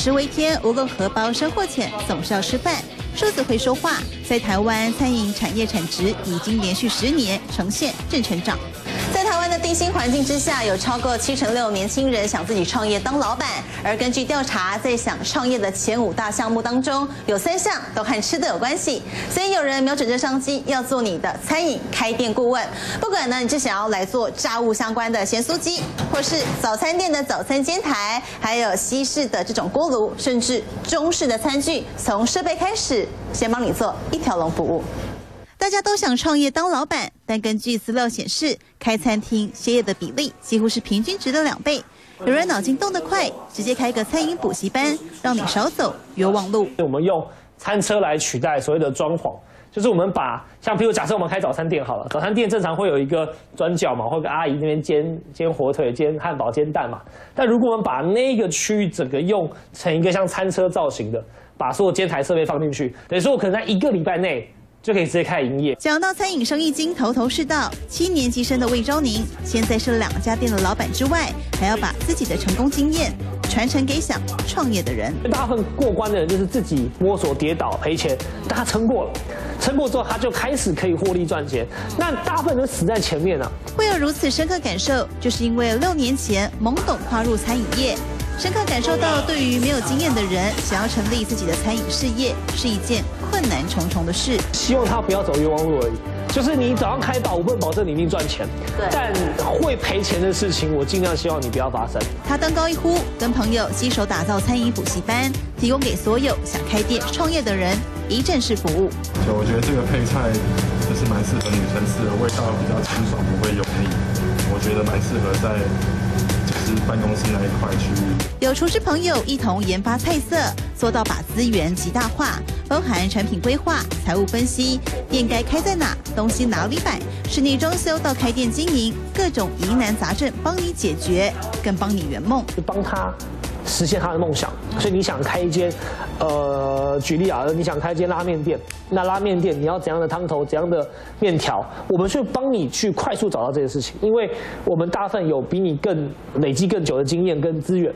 食为天，无论荷包生或浅，总是要吃饭。数字会说话，在台湾餐饮产业产值已经连续10年呈现正成长。在台湾的低薪环境之下，有超过76%年轻人想自己创业当老板。而根据调查，在想创业的前5大项目当中，有3项都和吃的有关系。所以有人瞄准这商机，要做你的餐饮开店顾问。不管呢，你是想要来做炸物相关的咸酥鸡，或是早餐店的早餐煎台，还有西式的这种锅炉，甚至中式的餐具，从设备开始，先帮你做一条龙服务。大家都想创业当老板，但根据资料显示，开餐厅歇业的比例几乎是平均值的2倍。有人脑筋动得快，直接开个餐饮补习班，让你少走冤枉路。 我们用餐车来取代所谓的装潢，就是我们把像譬如假设我们开早餐店好了，早餐店正常会有一个转角嘛，或者阿姨那边煎火腿、煎汉堡、煎蛋嘛。但如果我们把那个区域整个用成一个像餐车造型的，把所有煎台设备放进去，等于说我可能在1个礼拜内就可以直接开营业。 讲到餐饮生意经，头头是道。7年级生的魏昭宁，现在是2家店的老板之外，还要把自己的成功经验传承给想创业的人。 大部分过关的人就是自己摸索、跌倒、赔钱，但他撑过了，撑过之后他就开始可以获利赚钱。那大部分人死在前面啊。 会有如此深刻感受，就是因为6年前懵懂跨入餐饮业。深刻感受到，对于没有经验的人，想要成立自己的餐饮事业是一件困难重重的事。 希望他不要走冤枉路而已。就是你早上开吧，我不能保证你一定赚钱，但会赔钱的事情，我尽量希望你不要发生。 他登高一呼，跟朋友携手打造餐饮补习班，提供给所有想开店创业的人一站式服务。 就我觉得这个配菜就是蛮适合女生吃的，味道比较清爽，不会油腻。我觉得蛮适合在办公室那一块区域， 有厨师朋友一同研发菜色，做到把资源极大化，包含产品规划、财务分析、店该开在哪、东西哪里摆，室内装修到开店经营，各种疑难杂症帮你解决，更帮你圆梦， 就帮他实现他的梦想。所以你想开一间，举例啊，你想开一间拉面店，那拉面店你要怎样的汤头、怎样的面条，我们去帮你去快速找到这件事情，因为我们大部分有比你更累积更久的经验跟资源。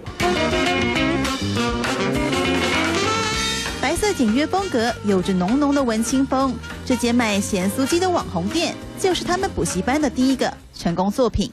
白色简约风格，有着浓浓的文青风。这间卖咸酥鸡的网红店，就是他们补习班的第一个成功作品。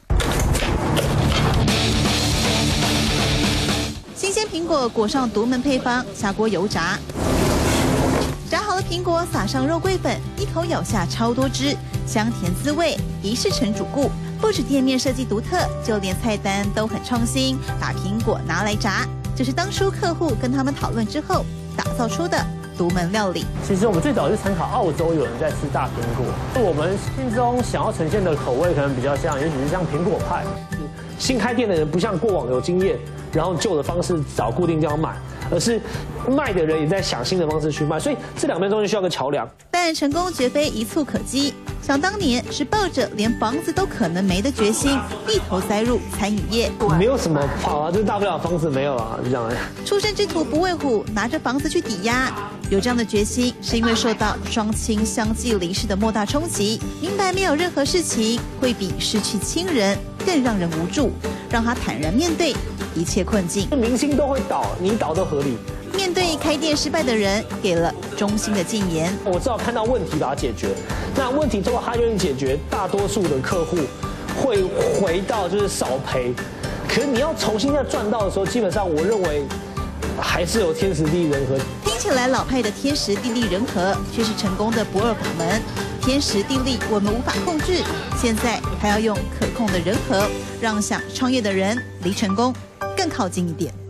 新鲜苹果裹上独门配方，下锅油炸。炸好了苹果，撒上肉桂粉，一口咬下超多汁，香甜滋味，一试成主顾。不止店面设计独特，就连菜单都很创新，把苹果拿来炸，这是当初客户跟他们讨论之后打造出的独门料理。 其实我们最早是参考澳洲有人在吃大苹果，我们心中想要呈现的口味可能比较像，也许是像苹果派。新开店的人不像过往有经验，然后旧的方式找固定地方买，而是卖的人也在想新的方式去卖，所以这2边中间需要个桥梁。 但成功绝非一蹴可及，想当年是抱着连房子都可能没的决心，一头栽入餐饮业。 没有什么跑啊，就是大不了房子没有啊，就这样。 出生之徒不畏虎，拿着房子去抵押。有这样的决心，是因为受到双亲相继离世的莫大冲击，明白没有任何事情会比失去亲人更让人无助，让他坦然面对一切困境。 明星都会倒，你倒都合理。 面对开店失败的人，给了衷心的建言。 我只要看到问题把它解决，那问题如果他愿意解决，大多数的客户会回到就是少赔。可是你要重新再赚到的时候，基本上我认为还是有天时地利人和。 听起来老派的天时地利人和，却是成功的不二法门。天时地利我们无法控制，现在还要用可控的人和，让想创业的人离成功更靠近一点。